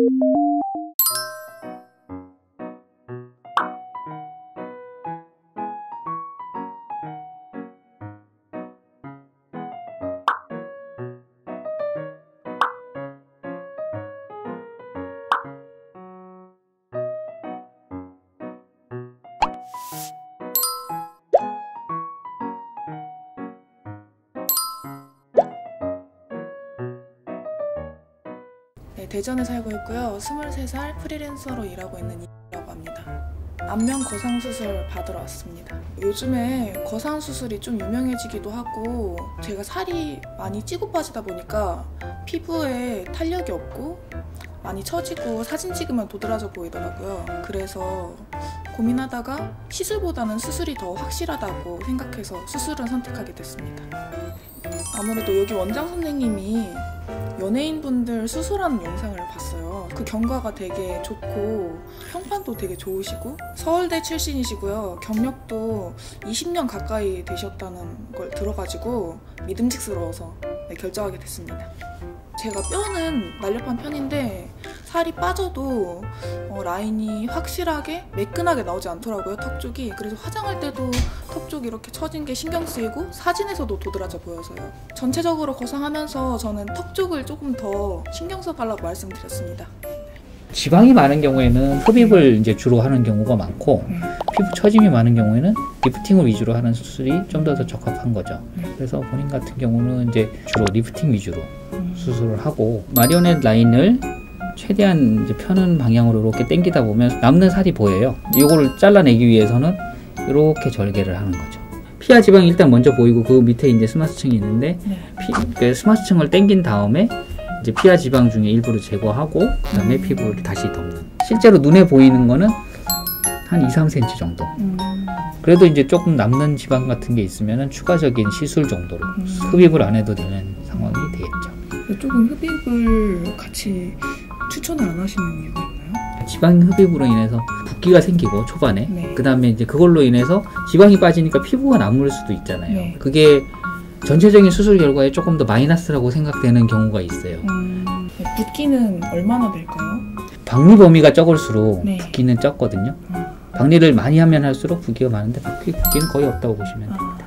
네, 대전에 살고 있고요. 23살 프리랜서로 일하고 있는 이라고 합니다. 안면 거상 수술 받으러 왔습니다. 요즘에 거상 수술이 좀 유명해지기도 하고 제가 살이 많이 찌고 빠지다 보니까 피부에 탄력이 없고 많이 처지고 사진 찍으면 도드라져 보이더라고요. 그래서 고민하다가 시술보다는 수술이 더 확실하다고 생각해서 수술을 선택하게 됐습니다. 아무래도 여기 원장 선생님이 연예인분들 수술하는 영상을 봤어요. 그 경과가 되게 좋고 평판도 되게 좋으시고 서울대 출신이시고요. 경력도 20년 가까이 되셨다는 걸 들어가지고 믿음직스러워서 결정하게 됐습니다. 제가 뼈는 날렵한 편인데 살이 빠져도 라인이 확실하게 매끈하게 나오지 않더라고요, 턱 쪽이. 그래서 화장할 때도 턱 쪽이 이렇게 처진 게 신경 쓰이고 사진에서도 도드라져 보여서요. 전체적으로 거상하면서 저는 턱 쪽을 조금 더 신경 써달라고 말씀드렸습니다. 지방이 많은 경우에는 흡입을 이제 주로 하는 경우가 많고 피부 처짐이 많은 경우에는 리프팅을 위주로 하는 수술이 좀 더 적합한 거죠. 그래서 본인 같은 경우는 이제 주로 리프팅 위주로 수술을 하고 마리오넷 라인을 최대한 이제 펴는 방향으로 이렇게 당기다 보면 남는 살이 보여요. 이거를 잘라내기 위해서는 이렇게 절개를 하는 거죠. 피하 지방이 일단 먼저 보이고 그 밑에 이제 스마스층이 있는데 그 스마스층을 당긴 다음에 이제 피하 지방 중에 일부를 제거하고 그 다음에 피부를 다시 덮는. 실제로 눈에 보이는 거는 한 2-3cm 정도. 그래도 이제 조금 남는 지방 같은 게 있으면 추가적인 시술 정도로 흡입을 안 해도 되는 상황이 되겠죠. 조금 흡입을 같이 추천을 안 하시는 이유가 있나요? 지방 흡입으로 인해서 붓기가 생기고 초반에 그 다음에 이제 그걸로 인해서 지방이 빠지니까 피부가 남을 수도 있잖아요. 그게 전체적인 수술 결과에 조금 더 마이너스라고 생각되는 경우가 있어요. 붓기는 얼마나 될까요? 박리 범위가 적을수록 붓기는 적거든요. 박리를 많이 하면 할수록 붓기가 많은데 붓기는 거의 없다고 보시면 됩니다.